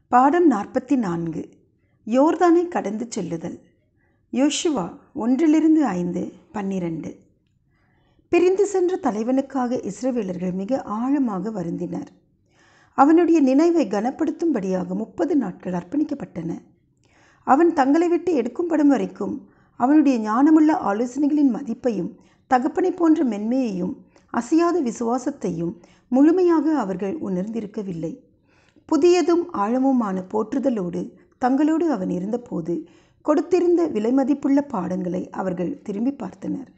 பாடம் 44. யோர்தானை கடந்து செல்லுதல். யோசுவா 1-5, 12. பிரிந்து சென்ற தலைவனுக்காக இஸ்ரவேலர்கள் மிக ஆழமாக வருந்தினர். அவனுடைய நினைவை கனப்படுத்தும்படியாக 30 நாட்கள் அர்ப்பணிக்கப்பட்டன. அவன் தங்களை விட்டு எடுக்கும்படும் வரைக்கும் அவனுடைய ஞானமுள்ள ஆலோசனைகளின் மதிப்பையும் தகப்பனை போன்ற மென்மையையும் அசையாத விசுவாசத்தையும் முழுமையாக அவர்கள் உணர்ந்திருக்கவில்லை. புதியதும் ஆழமுமான போற்றுதலோடு தங்களோடு அவன் இருந்தபோது கொடுத்திருந்த விலைமதிப்புள்ள பாடங்களை அவர்கள் திரும்பி பார்த்தனர்.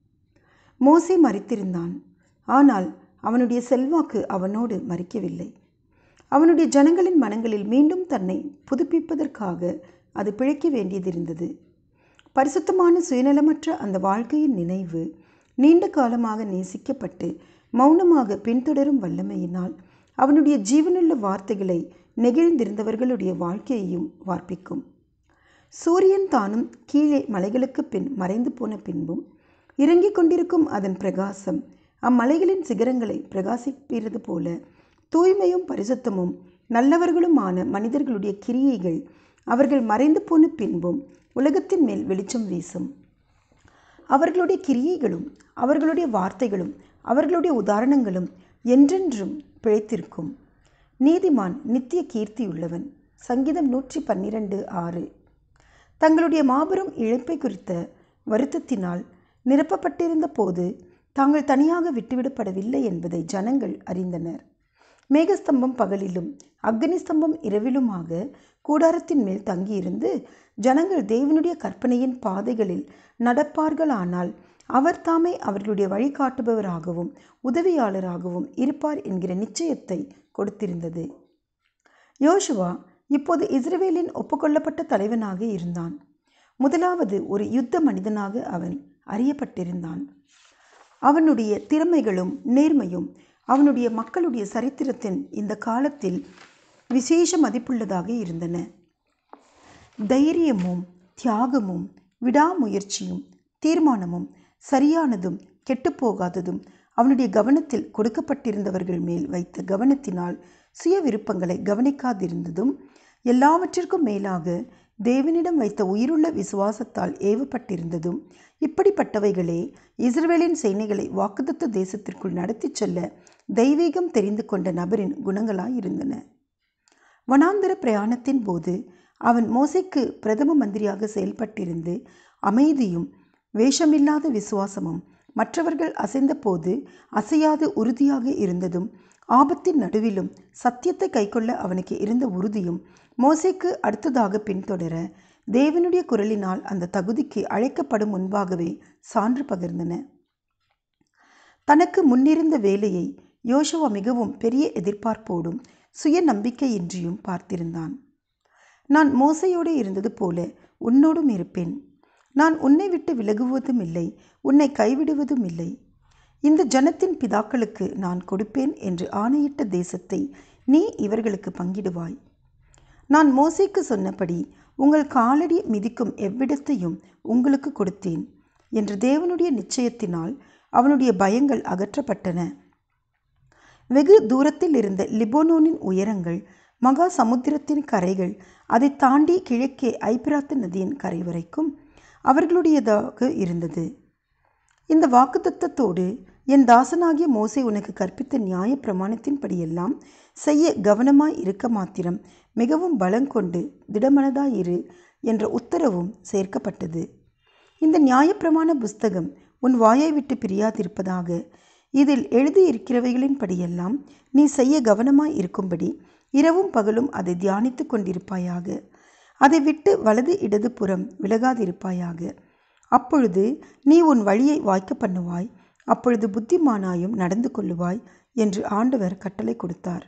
மோசே மரித்திருந்தான். ஆனால் அவனுடைய செல்வாக்கு அவனோடு மரிக்கவில்லை. அவனுடைய ஜனங்களின் மனங்களில் மீண்டும் தன்னை புதுப்பிப்பதற்காக அது பிழைக்க வேண்டியதிருந்தது. பரிசுத்தமான சுயநலமற்ற அந்த வாழ்க்கையின் நினைவு நீண்ட காலமாக நேசிக்கப்பட்டு மௌனமாக பின்தொடரும் வல்லமையினால் அவனுடைய ஜீவனுள்ள வார்த்தைகளை நெகிழ்ந்திருந்தவர்களுடைய வாழ்க்கையையும் வார்ப்பிக்கும். சூரியன் தானும் கீழே மலைகளுக்கு பின் மறைந்து போன பின்பும் இறங்கிக் கொண்டிருக்கும் அதன் பிரகாசம் அம்மலைகளின் சிகரங்களை பிரகாசிப்பது போல தூய்மையும் பரிசுத்தமும் நல்லவர்களுமான மனிதர்களுடைய கிரியைகள் அவர்கள் மறைந்து போன பின்பும் உலகத்தின் மேல் வெளிச்சம் வீசும். அவர்களுடைய கிரியைகளும் அவர்களுடைய வார்த்தைகளும் அவர்களுடைய உதாரணங்களும் என்றென்றும் பிழைத்திருக்கும். நீதிமான் நித்திய கீர்த்தியுள்ளவன். சங்கீதம் 112:6. தங்களுடைய மாபெரும் இழப்பை குறித்த வருத்தத்தினால் நிரப்பப்பட்டிருந்த போது தாங்கள் தனியாக விட்டுவிடப்படவில்லை என்பதை ஜனங்கள் அறிந்தனர். மேகஸ்தம்பம் பகலிலும் அக்னி ஸ்தம்பம் இரவிலுமாக கூடாரத்தின் மேல் தங்கியிருந்து ஜனங்கள் தேவனுடைய கற்பனையின் பாதைகளில் நடப்பார்களானால் அவர் தாமே அவர்களுடைய வழிகாட்டுபவராகவும் உதவியாளராகவும் இருப்பார் என்கிற நிச்சயத்தை கொடுத்திருந்தது. யோசுவா இப்போது இஸ்ரவேலின் ஒப்புக்கொள்ளப்பட்ட தலைவனாக இருந்தான். முதலாவது ஒரு யுத்த மனிதனாக அவன் அறியப்பட்டிருந்தான். அவனுடைய திறமைகளும் நேர்மையும் அவனுடைய மக்களுடைய சரித்திரத்தின் இந்த காலத்தில் விசேஷ மதிப்புள்ளதாக இருந்தன. தைரியமும் தியாகமும் விடாமுயற்சியும் தீர்மானமும் சரியானதும் கெட்டுப்போகாததும் அவனுடைய கவனத்தில் கொடுக்கப்பட்டிருந்தவர்கள் மேல் வைத்த கவனத்தினால் சுய விருப்பங்களை கவனிக்காதிருந்ததும் எல்லாவற்றிற்கும் மேலாக தேவனிடம் வைத்த உயிருள்ள விசுவாசத்தால் ஏவப்பட்டிருந்ததும் இப்படிப்பட்டவைகளே இஸ்ரவேலின் சேனைகளை வாக்குத்தத்த தேசத்திற்குள் நடத்தி செல்ல தெய்வீகம் தெரிந்து கொண்ட நபரின் குணங்களாயிருந்தன. வனாந்தர பிரயாணத்தின் போது அவன் மோசேக்கு பிரதம மந்திரியாக செயல்பட்டிருந்து அமைதியும் வேஷமில்லாத விசுவாசமும் மற்றவர்கள் அசைந்த போது அசையாது உறுதியாக இருந்ததும் ஆபத்தின் நடுவிலும் சத்தியத்தை கைக்கொள்ள அவனுக்கு இருந்த உறுதியும் மோசேக்கு அடுத்ததாக பின்தொடர தேவனுடைய குரலினால் அந்த தகுதிக்கு அழைக்கப்படும் முன்பாகவே சான்று பகிர்ந்தன. தனக்கு முன்னிருந்த வேலையை யோசுவா மிகவும் பெரிய எதிர்பார்ப்போடும் சுய நம்பிக்கையின்றியும் பார்த்திருந்தான். நான் மோசையோடு இருந்தது போல உன்னோடும் இருப்பேன். நான் உன்னை விட்டு விலகுவதும் இல்லை, உன்னை கைவிடுவதும் இல்லை. இந்த ஜனத்தின் பிதாக்களுக்கு நான் கொடுப்பேன் என்று ஆணையிட்ட தேசத்தை நீ இவர்களுக்கு பங்கிடுவாய். நான் மோசேக்கு சொன்னபடி உங்கள் காலடி மிதிக்கும் எவ்விடத்தையும் உங்களுக்கு கொடுத்தேன் என்று தேவனுடைய நிச்சயத்தினால் அவனுடைய பயங்கள் அகற்றப்பட்டன. வெகு தூரத்தில் இருந்த லிபோனோனின் உயரங்கள், மகா சமுத்திரத்தின் கரைகள், அதை தாண்டி கிழக்கே ஐபிராத்து நதியின் கரை வரைக்கும் அவர்களுடையதாக இருந்தது. இந்த வாக்குத்தத்தத்தோடு என் தாசனாகிய மோசே உனக்கு கற்பித்த நியாய பிரமாணத்தின்படியெல்லாம் செய்ய கவனமாய் இருக்க மாத்திரம் மிகவும் பலங்கொண்டு திடமனதாயிரு என்ற உத்தரவும் சேர்க்கப்பட்டது. இந்த நியாயப்பிரமாண புஸ்தகம் உன் வாயை விட்டு பிரியாதிருப்பதாக. இதில் எழுதியிருக்கிறவைகளின் படியெல்லாம் நீ செய்ய கவனமாய் இருக்கும்படி இரவும் பகலும் அதை தியானித்து கொண்டிருப்பாயாக. அதை விட்டு வலது இடது புறம் விலகாதிருப்பாயாக. அப்பொழுது நீ உன் வழியை வாய்க்க பண்ணுவாய், அப்பொழுது புத்திமானாயும் நடந்து கொள்ளுவாய் என்று ஆண்டவர் கட்டளை கொடுத்தார்.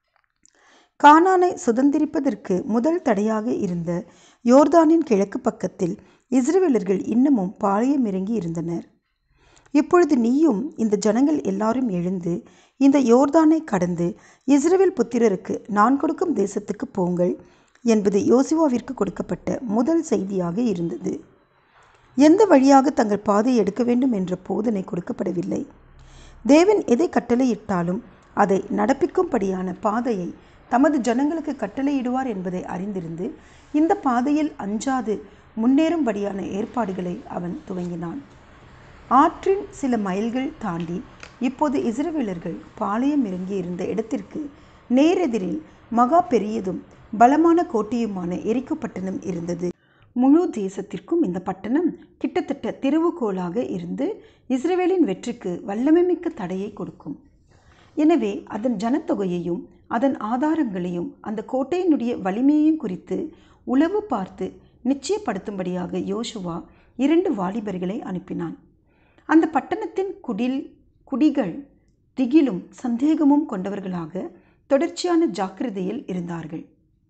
கானானை சுதந்திரிப்பதற்கு முதல் தடையாக இருந்த யோர்தானின் கிழக்கு பக்கத்தில் இஸ்ரவேலர்கள் இன்னமும் பாளையம் இறங்கி இருந்தனர். இப்பொழுது நீயும் இந்த ஜனங்கள் எல்லாரும் எழுந்து இந்த யோர்தானை கடந்து இஸ்ரவேல் புத்திரருக்கு நான் கொடுக்கும் தேசத்துக்கு போங்கள் என்பது யோசுவாவிற்கு கொடுக்கப்பட்ட முதல் செய்தியாக இருந்தது. எந்த வழியாக தங்கள் பாதையை எடுக்க வேண்டும் என்ற போதனை கொடுக்கப்படவில்லை. தேவன் எதை கட்டளையிட்டாலும் அதை நடப்பிக்கும்படியான பாதையை தமது ஜனங்களுக்கு கட்டளையிடுவார் என்பதை அறிந்திருந்து இந்த பாதையில் அஞ்சாது முன்னேறும்படியான ஏற்பாடுகளை அவன் துவங்கினான். ஆற்றின் சில மைல்கள் தாண்டி இப்போது இஸ்ரவேலர்கள் பாளையம் இறங்கி இருந்த இடத்திற்கு நேரெதிரில் மகா பெரியதும் பலமான கோட்டையுமான எரிகோ பட்டணம் இருந்தது. முழு தேசத்திற்கும் இந்த பட்டணம் கிட்டத்தட்ட திறவுகோலாக இருந்து இஸ்ரவேலின் வெற்றிக்கு வல்லமைமிக்க தடையை கொடுக்கும். எனவே அதன் ஜனத்தொகையையும் அதன் ஆதாரங்களையும் அந்த கோட்டையினுடைய வலிமையையும் குறித்து உளவு பார்த்து நிச்சயப்படுத்தும்படியாக யோசுவா 2 வாலிபர்களை அனுப்பினான். அந்த பட்டணத்தின் குடிகள் திகிலும் சந்தேகமும் கொண்டவர்களாக தொடர்ச்சியான ஜாக்கிரதையில் இருந்தார்கள்.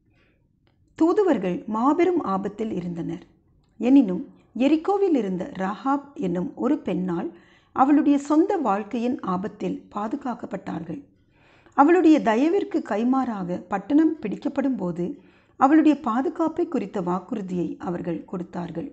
தூதுவர்கள் மாபெரும் ஆபத்தில் இருந்தனர். எனினும் எரிகோவில் இருந்த ராகாப் என்னும் ஒரு பெண்ணால் அவளுடைய சொந்த வாழ்க்கையின் ஆபத்தில் பாதுகாக்கப்பட்டார்கள். அவளுடைய தயவிற்கு கைமாறாக பட்டணம் பிடிக்கப்படும் போது அவளுடைய பாதுகாப்பை குறித்த வாக்குறுதியை அவர்கள் கொடுத்தார்கள்.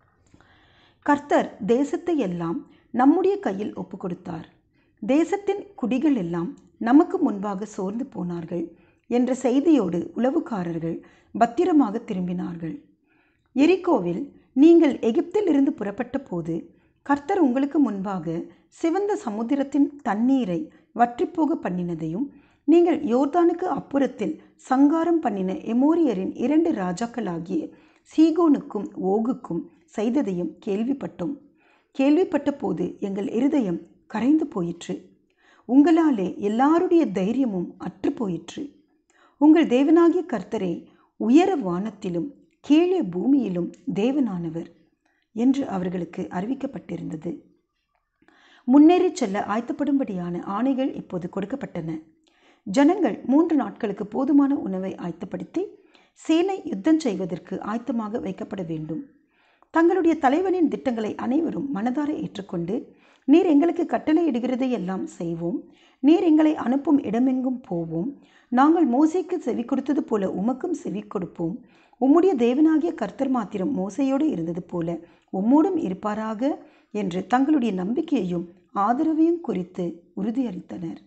கர்த்தர் தேசத்தை எல்லாம் நம்முடைய கையில் ஒப்பு கொடுத்தார். தேசத்தின் குடிகள் எல்லாம் நமக்கு முன்பாக சோர்ந்து போனார்கள் என்ற செய்தியோடு உளவுக்காரர்கள் பத்திரமாக திரும்பினார்கள். எரிகோவில் நீங்கள் எகிப்தில் இருந்து புறப்பட்ட போது கர்த்தர் உங்களுக்கு முன்பாக சிவந்த சமுத்திரத்தின் தண்ணீரை வற்றிப்போக பண்ணினதையும் நீங்கள் யோர்தானுக்கு அப்புறத்தில் சங்காரம் பண்ணின எமோரியரின் 2 ராஜாக்களாகிய சீகோனுக்கும் ஓகுக்கும் செய்ததையும் கேள்விப்பட்டோம். கேள்விப்பட்ட போது எங்கள் இருதயம் கரைந்து போயிற்று. உங்களாலே எல்லாருடைய தைரியமும் அற்று போயிற்று. உங்கள் தேவனாகிய கர்த்தரே உயர வானத்திலும் கீழே பூமியிலும் தேவனானவர் என்று அவர்களுக்கு அறிவிக்கப்பட்டிருந்தது. முன்னேறி செல்ல ஆயத்தப்படும்படியான ஆணைகள் இப்போது கொடுக்கப்பட்டன. ஜனங்கள் 3 நாட்களுக்கு போதுமான உணவை ஆயத்தப்படுத்தி சேனை யுத்தம் செய்வதற்கு ஆயத்தமாக வைக்கப்பட வேண்டும். தங்களுடைய தலைவனின் திட்டங்களை அனைவரும் மனதார ஏற்றுக்கொண்டு, நீர் எங்களுக்கு கட்டளையிடுகிறதை எல்லாம் செய்வோம், நீர் எங்களை அனுப்பும் இடமெங்கும் போவோம், நாங்கள் மோசேக்கு செவி கொடுத்தது போல உமக்கும் செவி கொடுப்போம், உம்முடைய தேவனாகிய கர்த்தர் மாத்திரம் மோசையோடு இருந்தது போல உம்மோடும் இருப்பாராக என்று தங்களுடைய நம்பிக்கையையும் ஆதரவையும் குறித்து உறுதியளித்தனர்.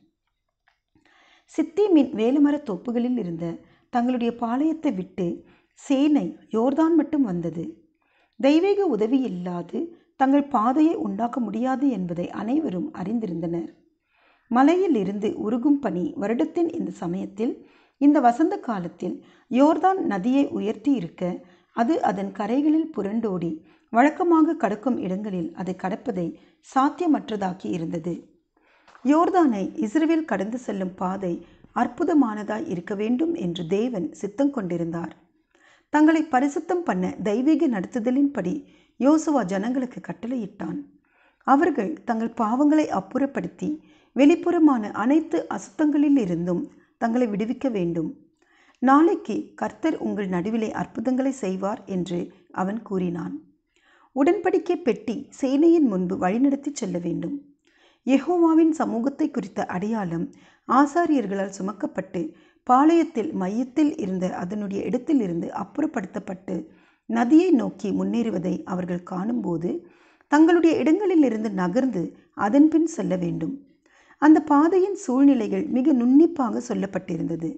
சித்தீமின் வேலுமர தோப்புகளில் இருந்த தங்களுடைய பாளையத்தை விட்டு சேனை யோர்தான் மட்டும் வந்தது. தெய்வீக உதவி இல்லாது தங்கள் பாதையை உண்டாக்க முடியாது என்பதை அனைவரும் அறிந்திருந்தனர். மலையில் இருந்து உருகும் பனி வருடத்தின் இந்த சமயத்தில், இந்த வசந்த காலத்தில் யோர்தான் நதியை உயர்த்தி இருக்க அது அதன் கரைகளில் புரண்டோடி வழக்கமாக கடக்கும் இடங்களில் அதை கடப்பதை சாத்தியமற்றதாக்கி இருந்தது. யோர்தானை இஸ்ரவேல் கடந்து செல்லும் பாதை அற்புதமானதாய் இருக்க வேண்டும் என்று தேவன் சித்தம் கொண்டிருந்தார். தங்களை பரிசுத்தம் பண்ண தெய்வீக நடத்துதலின்படி யோசுவா ஜனங்களுக்கு கட்டளையிட்டான். அவர்கள் தங்கள் பாவங்களை அப்புறப்படுத்தி வெளிப்புறமான அனைத்து அசுத்தங்களில் இருந்தும் தங்களை விடுவிக்க வேண்டும். நாளைக்கு கர்த்தர் உங்கள் நடுவிலே அற்புதங்களை செய்வார் என்று அவன் கூறினான். உடன்படிக்கை பெட்டி சேனையின் முன்பு வழிநடத்தி செல்ல வேண்டும். யெகோவாவின் சமூகத்தை குறித்த அடையாளம் ஆசாரியர்களால் சுமக்கப்பட்டு பாளையத்தில் மையத்தில் இருந்த அதனுடைய இடத்திலிருந்து அப்புறப்படுத்தப்பட்டு நதியை நோக்கி முன்னேறுவதை அவர்கள் காணும்போது தங்களுடைய இடங்களிலிருந்து நகர்ந்து அதன்பின் செல்ல வேண்டும். அந்த பாதையின் சூழ்நிலைகள் மிக நுண்ணிப்பாக சொல்லப்பட்டிருந்தது.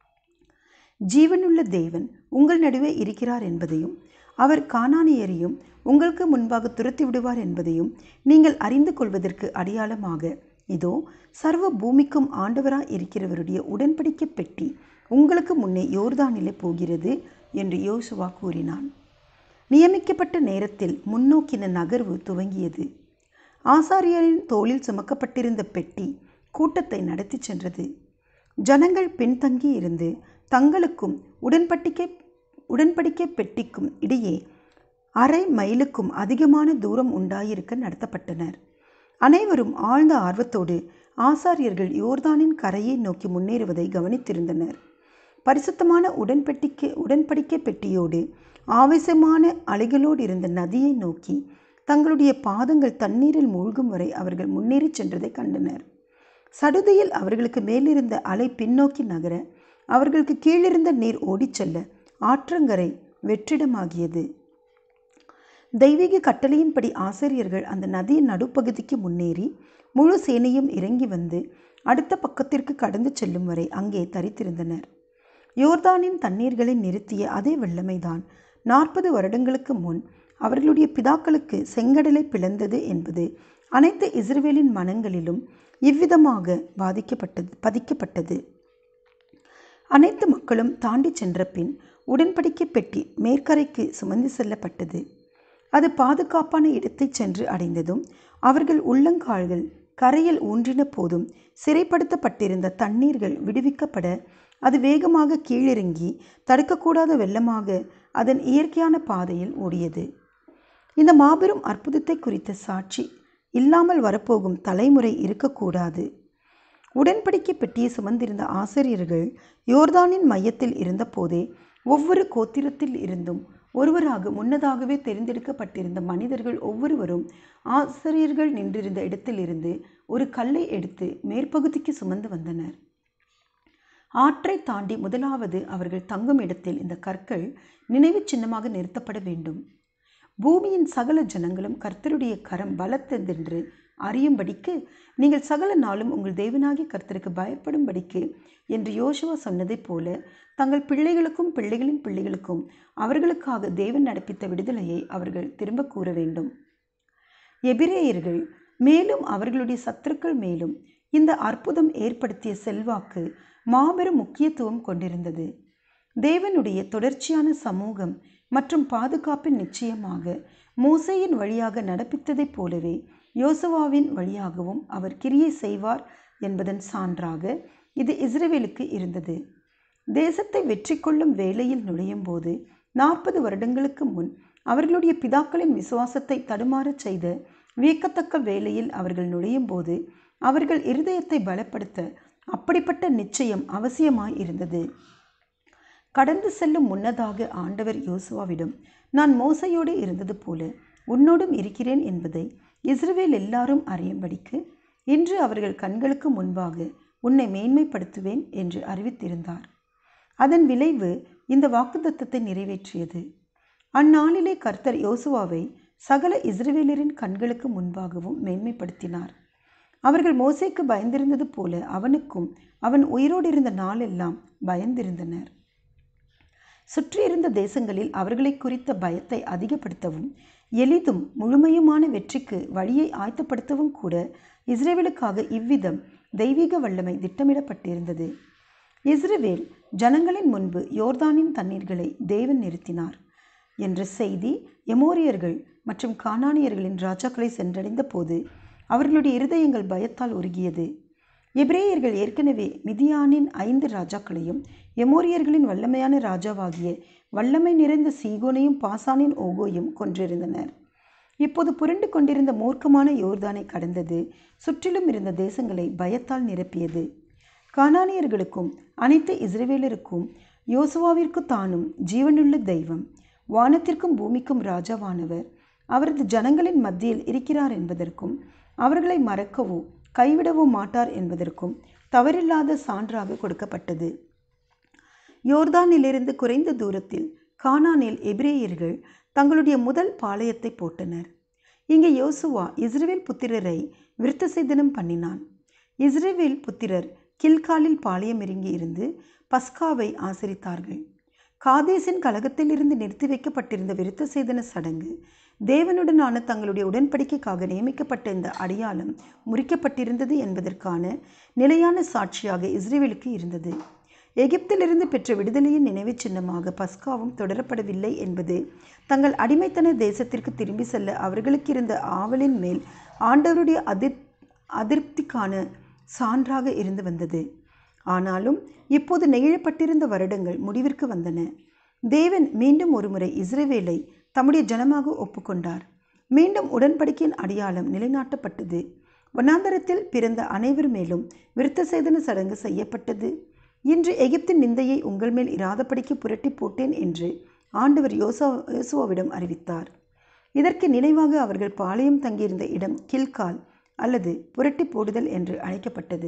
ஜீவனுள்ள தேவன் உங்கள் நடுவே இருக்கிறார் என்பதையும், அவர் கானானியரையும் உங்களுக்கு முன்பாக துரத்தி விடுவார் என்பதையும் நீங்கள் அறிந்து கொள்வதற்கு அடையாளமாக, இதோ சர்வ பூமிக்கும் ஆண்டவராய் இருக்கிறவருடைய உடன்படிக்கை பெட்டி உங்களுக்கு முன்னே யோர்தானிலே போகிறது என்று யோசுவா கூறினான். நியமிக்கப்பட்ட நேரத்தில் முன்னோக்கின நகர்வு துவங்கியது. ஆசாரியரின் தோளில் சுமக்கப்பட்டிருந்த பெட்டி கூட்டத்தை நடத்தி சென்றது. ஜனங்கள் பின்தங்கி இருந்து தங்களுக்கும் உடன்படிக்கை பெட்டிக்கும் இடையே 1/2 மைலுக்கும் அதிகமான தூரம் உண்டாயிருக்க நடத்தப்பட்டனர். அனைவரும் ஆழ்ந்த ஆர்வத்தோடு ஆசாரியர்கள் யோர்தானின் கரையை நோக்கி முன்னேறுவதை கவனித்திருந்தனர். பரிசுத்தமான உடன்படிக்கை பெட்டியோடு ஆவேசமான அலைகளோடு இருந்த நதியை நோக்கி தங்களுடைய பாதங்கள் தண்ணீரில் மூழ்கும் வரை அவர்கள் முன்னேறி சென்றதை கண்டனர். சடுதியில் அவர்களுக்கு மேலிருந்த அலை பின்னோக்கி நகர, அவர்களுக்கு கீழிருந்த நீர் ஓடிச்செல்ல ஆற்றங்கரை வெற்றிடமாகியது. தெய்வீக கட்டளையின்படி ஆசாரியர்கள் அந்த நதியின் நடுப்பகுதிக்கு முன்னேறி முழு சேனையும் இறங்கி வந்து அடுத்த பக்கத்திற்கு கடந்து செல்லும் வரை அங்கே தரித்திருந்தனர். யோர்தானின் தண்ணீர்களை நிறுத்திய அதே வல்லமைதான் 40 வருடங்களுக்கு முன் அவர்களுடைய பிதாக்களுக்கு செங்கடலை பிளந்தது என்பது அனைத்து இஸ்ரவேலின் மனங்களிலும் இவ்விதமாக பதிக்கப்பட்டது. அனைத்து மக்களும் தாண்டி சென்ற பின் உடன்படிக்கை பெட்டி மேற்கரைக்கு சுமந்து செல்லப்பட்டது. அது பாதுகாப்பான இடத்தை சென்று அடைந்ததும் அவர்கள் உள்ளங்கால்கள் கரையில் ஊன்றின போதும் சிறைப்படுத்தப்பட்டிருந்த தண்ணீர்கள் விடுவிக்கப்பட அது வேகமாக கீழிறங்கி தடுக்கக்கூடாத வெள்ளமாக அதன் இயற்கையான பாதையில் ஓடியது. இந்த மாபெரும் அற்புதத்தை குறித்த சாட்சி இல்லாமல் வரப்போகும் தலைமுறை இருக்கக்கூடாது. உடன்படிக்கை பெட்டியை சுமந்திருந்த ஆசிரியர்கள் யோர்தானின் மையத்தில் இருந்த போதே ஒவ்வொரு கோத்திரத்தில் இருந்தும் ஒருவராக முன்னதாகவே தெரிந்தெடுக்கப்பட்டிருந்த மனிதர்கள் ஒவ்வொருவரும் ஆசிரியர்கள் நின்றிருந்த இடத்திலிருந்து ஒரு கல்லை எடுத்து மேற்பகுதிக்கு சுமந்து வந்தனர். ஆற்றை தாண்டி முதலாவது அவர்கள் தங்கும் இடத்தில் இந்த கற்கள் நினைவு சின்னமாக நிறுத்தப்பட வேண்டும். பூமியின் சகல ஜனங்களும் கர்த்தருடைய கரம் பலத்ததென்று அறியும்படிக்கு நீங்கள் சகல நாளும் உங்கள் தேவனாகிய கர்த்தருக்கு பயப்படும்படிக்கு என்று யோசுவா சொன்னதைப் போல தங்கள் பிள்ளைகளுக்கும் பிள்ளைகளின் பிள்ளைகளுக்கும் அவர்களுக்காக தேவன் நடப்பித்த விடுதலையை அவர்கள் திரும்ப கூற வேண்டும். எபிரேயர்கள் மேலும் அவர்களுடைய சத்துருக்கள் மேலும் இந்த அற்புதம் ஏற்படுத்திய செல்வாக்கு மாபெரும் முக்கியத்துவம் கொண்டிருந்தது. தேவனுடைய தொடர்ச்சியான சமூகம் மற்றும் பாதுகாப்பின் நிச்சயமாக மோசேயின் வழியாக நடப்பித்ததைப் போலவே யோசுவாவின் வழியாகவும் அவர் கிரியை செய்வார் என்பதன் சான்றாக இது இஸ்ரவேலுக்கு இருந்தது. தேசத்தை வெற்றி கொள்ளும் வேளையில் நுழையும் போது 40 வருடங்களுக்கு முன் அவர்களுடைய பிதாக்களின் விசுவாசத்தை தடுமாறச் செய்த வியக்கத்தக்க வேளையில் அவர்கள் நுழையும் போது அவர்கள் இருதயத்தை பலப்படுத்த அப்படிப்பட்ட நிச்சயம் அவசியமாய் இருந்தது. கடந்து செல்லும் முன்னதாக ஆண்டவர் யோசுவாவிடம், நான் மோசையோடு இருந்தது போல உன்னோடும் இருக்கிறேன் என்பதை இஸ்ரவேல் எல்லாரும் அறியும்படிக்கு இன்று அவர்கள் கண்களுக்கு முன்பாக உன்னை மேன்மைப்படுத்துவேன் என்று அறிவித்திருந்தார். அதன் விளைவு இந்த வாக்குத்தத்தத்தை நிறைவேற்றியது. அந்நாளிலே கர்த்தர் யோசுவாவை சகல இஸ்ரவேலரின் கண்களுக்கு முன்பாகவும் மேன்மைப்படுத்தினார். அவர்கள் மோசேக்கு பயந்திருந்தது போல அவனுக்கும் அவன் உயிரோடு இருந்த நாளெல்லாம் பயந்திருந்தனர். சுற்றியிருந்த தேசங்களில் அவர்களை குறித்த பயத்தை அதிகப்படுத்தவும் எளிதும் முழுமையுமான வெற்றிக்கு வழியை ஆயத்தப்படுத்தவும் கூட இஸ்ரவேலுக்காக இவ்விதம் தெய்வீக வல்லமை திட்டமிடப்பட்டிருந்தது. இஸ்ரவேல் ஜனங்களின் முன்பு யோர்தானின் தண்ணீர்களை தேவன் நிறுத்தினார் என்ற செய்தி எமோரியர்கள் மற்றும் கானானியர்களின் ராஜாக்களை சென்றடைந்த போது அவர்களுடைய இருதயங்கள் பயத்தால் உருகியது. எபிரேயர்கள் ஏற்கனவே மிதியானின் 5 ராஜாக்களையும் எமோரியர்களின் வல்லமையான ராஜாவாகிய வல்லமை நிறைந்த சீகோனையும் பாசானின் ஓகோயும் கொன்றிருந்தனர். இப்போது புரண்டு கொண்டிருந்த மூர்க்கமான யோர்தானை கடந்தது சுற்றிலும் இருந்த தேசங்களை பயத்தால் நிரப்பியது. கானானியர்களுக்கும் அனைத்து இஸ்ரவேலருக்கும் யோசுவாவிற்கு தானும் ஜீவனுள்ள தெய்வம், வானத்திற்கும் பூமிக்கும் ராஜாவானவர் அவரது ஜனங்களின் மத்தியில் இருக்கிறார் என்பதற்கும் அவர்களை மறக்கவோ கைவிடவோ மாட்டார் என்பதற்கும் தவறில்லாத சான்றாக கொடுக்கப்பட்டது. யோர்தானிலிருந்து குறைந்த தூரத்தில் கானானில் எபிரேயர்கள் தங்களுடைய முதல் பாளையத்தை போட்டனர். இங்கே யோசுவா இஸ்ரவேல் புத்திரரை விருத்த சேதனம் பண்ணினான். இஸ்ரவேல் புத்திரர் கில்காலில் பாளையம் இறங்கி இருந்து பஸ்காவை ஆசரித்தார்கள். காதேசின் கலகத்திலிருந்து நிறுத்தி வைக்கப்பட்டிருந்த விருத்த சேதன சடங்கு தேவனுடனான தங்களுடைய உடன்படிக்கைக்காக நியமிக்கப்பட்ட இந்த அடையாளம் முறிக்கப்பட்டிருந்தது என்பதற்கான நிலையான சாட்சியாக இஸ்ரவேலுக்கு இருந்தது. எகிப்திலிருந்து பெற்ற விடுதலையின் நினைவு சின்னமாக பஸ்காவும் தொடரப்படவில்லை என்பது தங்கள் அடிமைத்தன தேசத்திற்கு திரும்பி செல்ல அவர்களுக்கு இருந்த ஆவலின் மேல் ஆண்டவருடைய அதிருப்திக்கான சான்றாக இருந்து வந்தது. ஆனாலும் இப்போது நெகிழப்பட்டிருந்த வருடங்கள் முடிவிற்கு வந்தன. தேவன் மீண்டும் ஒருமுறை இஸ்ரவேலை தம்முடைய ஜனமாக ஒப்புக்கொண்டார். மீண்டும் உடன்படிக்கையின் அடையாளம் நிலைநாட்டப்பட்டது. வனாந்தரத்தில் பிறந்த அனைவர் மேலும் விருத்த சேதன சடங்கு செய்யப்பட்டது. இன்று எகிப்தின் நிந்தையை உங்கள் மேல் இராதபடிக்கு புரட்டி போட்டேன் என்று ஆண்டவர் யோசுவாவிடம் அறிவித்தார். இதற்கு நினைவாக அவர்கள் பாளையம் தங்கியிருந்த இடம் கில்கால் அல்லது புரட்டி போடுதல் என்று அழைக்கப்பட்டது.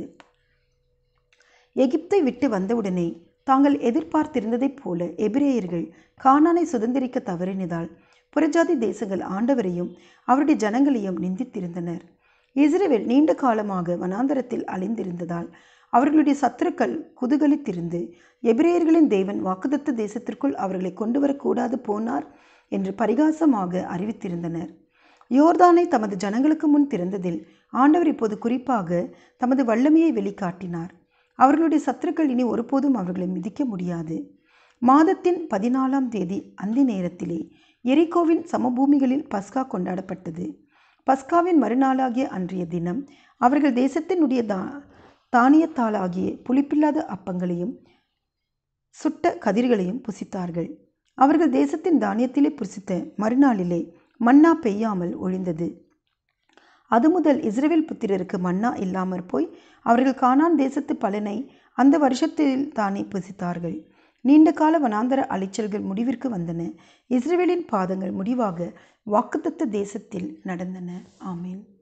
எகிப்தை விட்டு வந்தவுடனே தாங்கள் எதிர்பார்த்திருந்ததைப் போல எபிரேயர்கள் கானானை சுதந்திரிக்க தவறினதால் புறஜாதி தேசங்கள் ஆண்டவரையும் அவருடைய ஜனங்களையும் நிந்தித்திருந்தனர். இஸ்ரவேல் நீண்ட காலமாக வனாந்தரத்தில் அலைந்திருந்ததால் அவர்களுடைய சத்துருக்கள் குதூகலித்திருந்து, எபிரேயர்களின் தேவன் வாக்குத்தத்த தேசத்திற்குள் அவர்களை கொண்டு வரக்கூடாது போனார் என்று பரிகாசமாக அறிவித்திருந்தனர். யோர்தானை தமது ஜனங்களுக்கு முன் திறந்ததில் ஆண்டவர் இப்போது குறிப்பாக தமது வல்லமையை வெளிக்காட்டினார். அவர்களுடைய சத்துருக்கள் இனி ஒருபோதும் அவர்களை மிதிக்க முடியாது. மாதத்தின் 14ஆம் தேதி அந்தி நேரத்திலே எரிகோவின் சமபூமிகளில் பஸ்கா கொண்டாடப்பட்டது. பஸ்காவின் மறுநாளாகிய அன்றைய தினம் அவர்கள் தேசத்தினுடைய தானியத்தாலாகிய புளிப்பில்லாத அப்பங்களையும் சுட்ட கதிர்களையும் புசித்தார்கள். அவர்கள் தேசத்தின் தானியத்திலே புசித்த மறுநாளிலே மன்னா பெய்யாமல் ஒழிந்தது. அது முதல் இஸ்ரவேல் புத்திரருக்கு மன்னா இல்லாமற் போய் அவர்கள் கானான் தேசத்து பலனை அந்த வருஷத்தில் தானே புசித்தார்கள். நீண்ட கால வனாந்தர அலைச்சல்கள் முடிவிற்கு வந்தன. இஸ்ரவேலின் பாதங்கள் முடிவாக வாக்குத்தத்த தேசத்தில் நடந்தன. ஆமேன்.